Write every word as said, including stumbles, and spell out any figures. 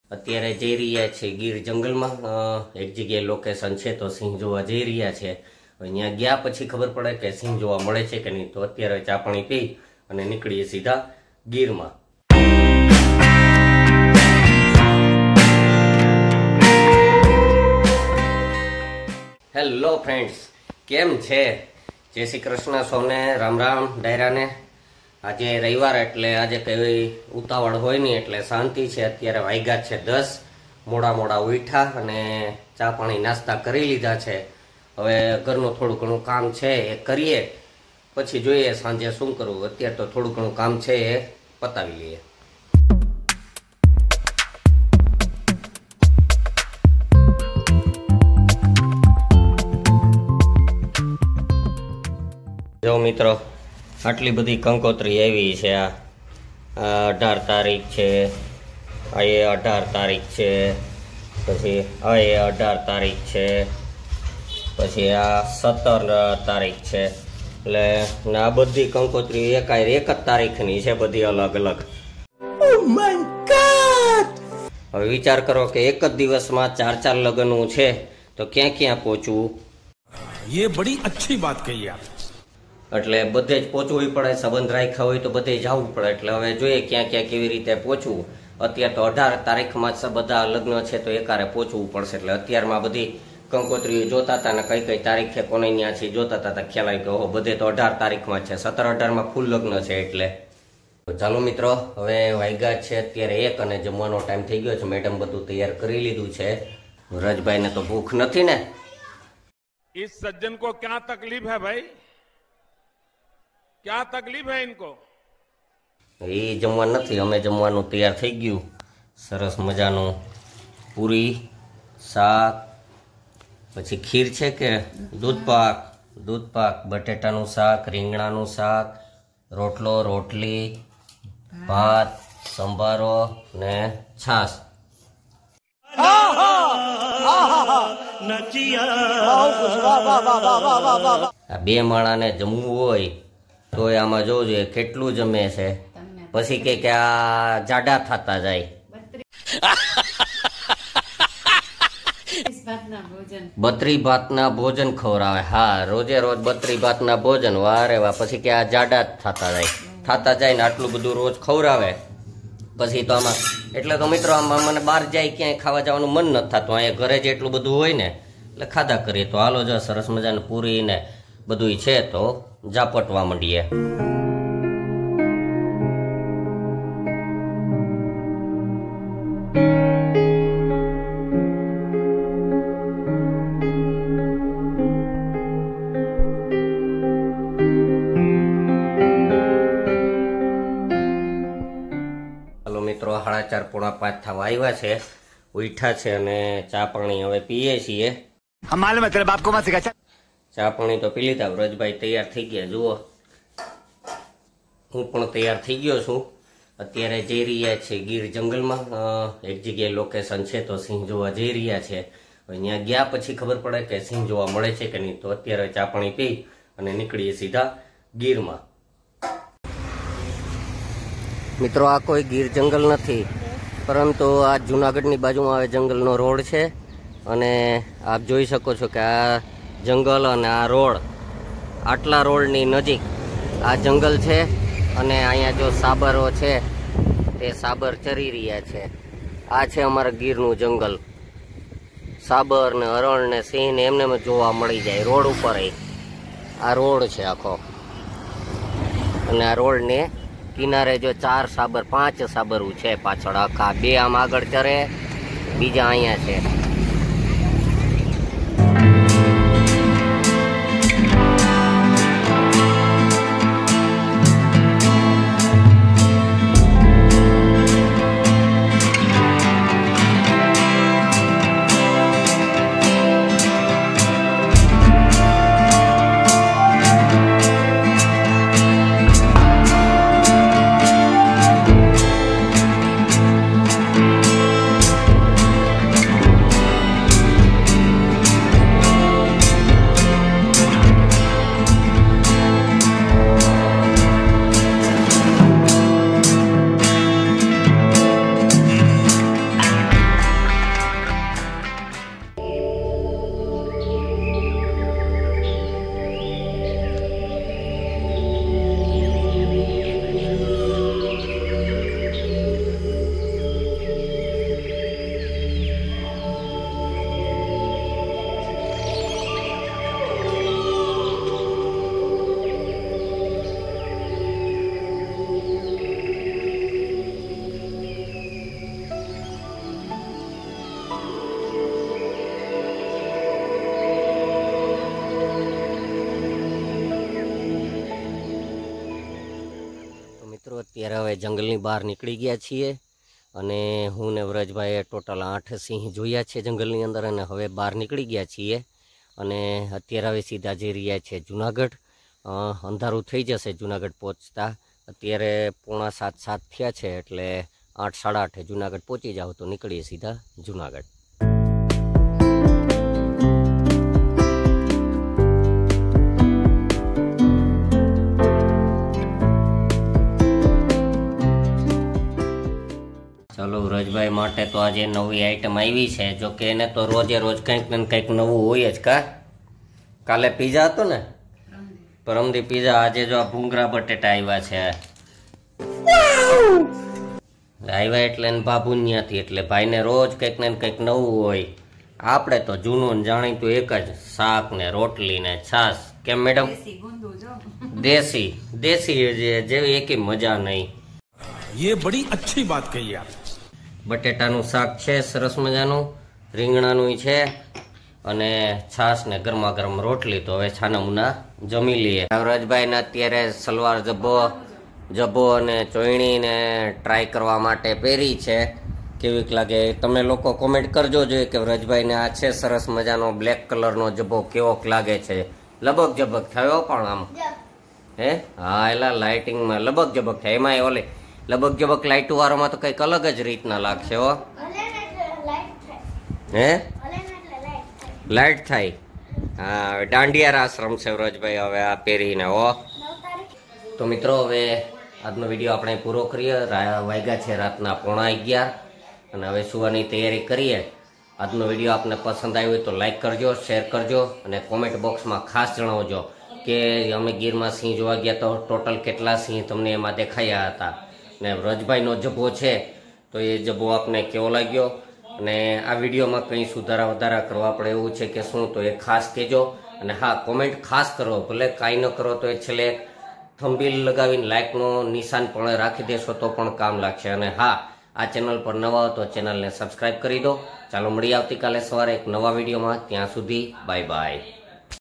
અત્યારે જઈ રહ્યા છે ગીર જંગલમાં એક જગ્યાએ લોકેશન છે તો સિંહ જોવા જઈ રહ્યા છે। અહીંયા ગયા પછી ખબર પડે કે સિંહ જોવા મળે છે કે નહીં। તો અત્યારે ચા પાણી પી અને નીકળીએ સીધા ગીરમાં। હેલો ફ્રેન્ડ્સ, કેમ છે? જય શ્રી કૃષ્ણ સૌને, રામ રામ ડાયરાને। આજે રવિવાર એટલે આજે કઈ ઉતાવળ હોય નહીં એટલે શાંતિ છે। અત્યારે વાગ્યા છે દસ, મોડા મોડા ઉઠ્યા અને ચા પાણી નાસ્તા કરી લીધા છે। હવે ઘરનું થોડું ઘણું કામ છે એ કરીએ, પછી જોઈએ સાંજે શું કરવું। અત્યારે તો થોડું ઘણું કામ છે એ પતાવી લઈએ। જો મિત્રો, આટલી બધી કંકોત્રી આવી છે। આ અઢાર તારીખ છે, આ એ અઢાર તારીખ છે, પછી આ એ અઢાર તારીખ છે, પછી આ સત્તર તારીખ છે। એટલે આ બધી કંકોત્રી એક એક જ તારીખની છે, બધી અલગ અલગ। હવે વિચાર કરો કે એક જ દિવસમાં ચાર ચાર લગ્નનું છે તો ક્યાં ક્યાં પહોંચવું? ये बड़ी अच्छी बात कही आप। એટલે બધે જ પહોંચવું પડે, સંબંધ રાખ્યા હોય તો બધે જવું પડે। એટલે હવે જોઈએ ક્યાં ક્યાં કેવી રીતે પહોંચવું। અત્યારે તો અઢાર તારીખમાં જ બધા લગ્ન છે તો એકારે પહોંચવું પડશે। એટલે અત્યારમાં બધી કંકોત્રીઓ જોતા હતા ને કઈ કઈ તારીખે કોને ત્યાં છે જોતા હતા, ખ્યાલ આવી ગયો બધે તો અઢાર તારીખમાં છે, સત્તર અઢારમાં ફૂલ લગ્ન છે। એટલે ચાલો મિત્રો, હવે વાગ્યા છે અત્યારે એક અને જમવાનો ટાઈમ થઈ ગયો છે। મેડમ બધું તૈયાર કરી લીધું છે। રજભાઈને તો ભૂખ નથી ને? इस सज्जन को क्या तकलीफ है भाई? क्या तकलीफ है इनको? એ જમવા નથી, અમે જમવાનું તૈયાર થઈ ગયું। સરસ મજાનું પૂરી, શાક, પછી ખીર છે કે દૂધ પાક, દૂધ પાક, બટેટાનું શાક, રીંગણાનું શાક, રોટલો, રોટલી, ભાત, સંભારો ને છાશ। આ બે માણાને જમવું હોય તો આમાં જોજો કેટલું જમે છે, પછી કે કે આ જાડા થતા જાય। બત્રી ભાતના ભોજન ખવડાવે। હા, રોજે રોજ બત્રી ભાતના ભોજન, વારે વાહ। પછી કે આ જાડા જ થતા જાય, થતા જાય ને આટલું બધું રોજ ખવડાવે પછી તો આમાં। એટલે તો મિત્રો આમાં મને બહાર જાય ક્યાંય ખાવા જવાનું મન નથી થતું, અહીંયા ઘરે જ એટલું બધું હોય ને એટલે ખાધા કરીએ। તો હાલો જો સરસ મજાનું પૂરી ને બધું છે તો ઝાપટવા માંડીએ। હાલો મિત્રો, સાડા ચાર પોણા પાંચ થવા આવ્યા છે, ઉઠ્યા છે અને ચા પાણી હવે પીએ છીએ। ચા પાણી તો પી લીધા। વ્રજભાઈ તૈયાર થઈ ગયા, જુઓ હું પણ તૈયાર થઈ ગયો છું। અત્યારે જઈ રહ્યા છે ગીર જંગલમાં, એક જગ્યાએ લોકેશન છે તો સિંહ જોવા જઈ રહ્યા છે। અહીંયા ગયા પછી ખબર પડે કે સિંહ જોવા મળે છે કે નહીં। તો અત્યારે ચા પાણી પી અને નીકળીએ સીધા ગીરમાં। મિત્રો, આ કોઈ ગીર જંગલ નથી, પરંતુ આ જુનાગઢની બાજુમાં આવે જંગલનો રોડ છે અને આપ જોઈ શકો છો કે આ જંગલ અને આ રોડ, આટલા રોડની નજીક આ જંગલ છે અને અહીંયા જો સાબરો છે તે સાબર ચરી રહ્યા છે। આ છે અમારા ગીરનું જંગલ। સાબર ને હરણ ને સિંહ ને એમને જોવા મળી જાય રોડ ઉપર। આ રોડ છે આખો અને આ રોડ ને કિનારે જો ચાર સાબર, પાંચ સાબરું છે પાછળ આખા। બે આમ આગળ ચરે, બીજા અહીંયા છે। અત્યારે હવે જંગલની બહાર નીકળી ગયા છીએ અને હું ને વ્રજભાઈએ ટોટલ આઠ સિંહ જોયા છે જંગલની અંદર અને હવે બહાર નીકળી ગયા છીએ અને અત્યારે હવે સીધા જઈ રહ્યા છે જુનાગઢ. અંધારું થઈ જશે જુનાગઢ પહોંચતા. અત્યારે પોણા સાત સાત થયા છે એટલે આઠ સાડા આઠે જુનાગઢ પહોંચી જાવ તો નીકળીએ સીધા જુનાગઢ. ચલો વ્રજભાઈ માટે તો આજે નવી આઈટમ આવી છે. જો કે એને તો રોજે રોજ કંઈક ને કંઈક નવું હોય જ. કા કાલે પીઝા હતો ને, પરમદી પીઝા. આજે જો આ ભૂંગરા બટેટા આવ્યા છે. આવ્યા એટલે ભાભુન્યાથી, એટલે ભાઈને રોજ કંઈક ને કંઈક નવું હોય. આપણે તો જૂનું જાણીતું એક જ, શાક ને રોટલી ને છાશ. કેમ મેડમ? દેશી દેશી જેવી એકી મજા નહીં. ये बड़ी अच्छी बात कही आप. બટેટાનું શાક છે સરસ મજાનું, રીંગણાનું છે અને છાશ ને ગરમા ગરમ રોટલી. તો હવે છાના મુના જમી લઈએ. વ્રજભાઈ ને અત્યારે સલવાર જબ્બો જબ્બો અને ચોયણી ને ટ્રાય કરવા માટે પહેરી છે. કેવીક લાગે તમે લોકો કોમેન્ટ કરજો જોઈએ કે વ્રજભાઈ ને આ છે સરસ મજાનો બ્લેક કલરનો જબ્બો કેવોક લાગે છે. લબક જબક થયો પણ આમ હે હા એલા લાઇટિંગમાં લબક જબક થાય. એમાં ઓલે લબક જબક લાઇટ વાળામાં તો કઈક અલગ જ રીતના લાગશે. હો હે લાઇટ થાય. હા દાંડિયા રાસ રમશે વ્રજભાઈ હવે આ પહેરીને. હો તો મિત્રો હવે આજનો વિડીયો આપણે પૂરો કરીએ. વાગ્યા છે રાતના પોણા અગિયાર અને હવે સુવાની તૈયારી કરીએ. આજનો વિડીયો આપને પસંદ આવ્યો હોય તો લાઈક કરજો, શેર કરજો અને કોમેન્ટ બોક્સમાં ખાસ જણાવજો કે અમે ગીરમાં સિંહ જોવા ગયા તો ટોટલ કેટલા સિંહ તમને એમાં દેખાયા હતા. ને વ્રજભાઈનો જબ્બો છે તો એ જબ્બો આપને કેવો લાગ્યો અને આ વિડીયોમાં કંઈ સુધારા વધારા કરવા પડે એવું છે કે શું, તો એ ખાસ કહેજો. અને હા કોમેન્ટ ખાસ કરો, ભલે કાંઈ ન કરો તો એ છેલ્લે થંબીલ લગાવીને લાઇકનું નિશાન પણ રાખી દેશો તો પણ કામ લાગશે. અને હા આ ચેનલ પર નવા હો તો ચેનલને સબસ્ક્રાઈબ કરી દો. ચાલો મળીએ આવતીકાલે સવારે એક નવા વિડીયોમાં. ત્યાં સુધી બાય બાય.